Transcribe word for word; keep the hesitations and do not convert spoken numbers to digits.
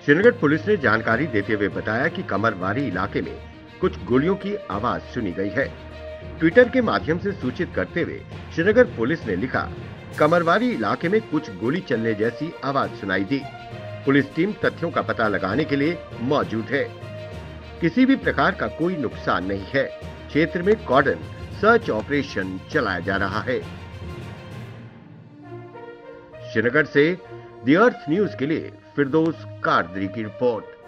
Srinagar police ने जानकारी देते हुए बताया कि कमरवारी इलाके में कुछ गोलियों की आवाज सुनी गई है। ट्विटर के माध्यम से सूचित करते हुए श्रीनगर पुलिस ने लिखा, कमरवारी इलाके में कुछ गोली चलने जैसी आवाज सुनाई दी। पुलिस टीम तथ्यों का पता लगाने के लिए मौजूद है। किसी भी प्रकार का कोई नुकसान नहीं है। क्षेत्र में कॉर्डन सर्च ऑपरेशन चलाया जा रहा है। श्रीनगर से द अर्थ न्यूज के लिए फिरदौस कादरी की रिपोर्ट।